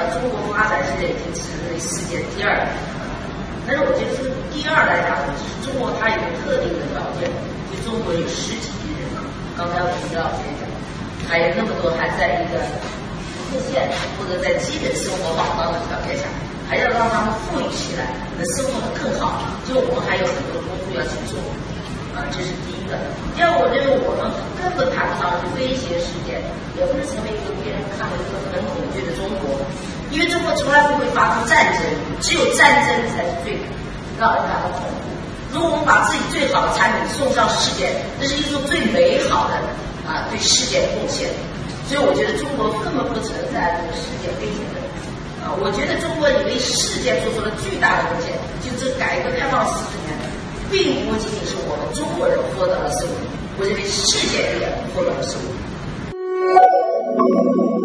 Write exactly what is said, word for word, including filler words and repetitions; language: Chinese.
中国发展现在已经成为世界第二大。但是我觉得这个第二来讲，就是中国它有个特定的条件，就中国有十几亿人口，刚才我们知道学讲，还有那么多还在一个路线或者在基本生活保障的条件下，还要让他们富裕起来，能生活得更好，就我们还有很多工作要去做。啊，这是第一个。第二，我认为我们根本谈不上去威胁世界，也不是成为一个别人看了一个很恐惧的中国，因为中国从来不会发生战争，只有战争才是最让人感到恐怖。如果我们把自己最好的产品送上世界，这是一种最美好的啊对世界的贡献。所以我觉得中国根本不存在这个世界威胁的。啊，我觉得中国也为世界做出了巨大的贡献，就这改革开放四十年。并不仅仅是我们中国人获得了胜利，我认为世界也获得了胜利。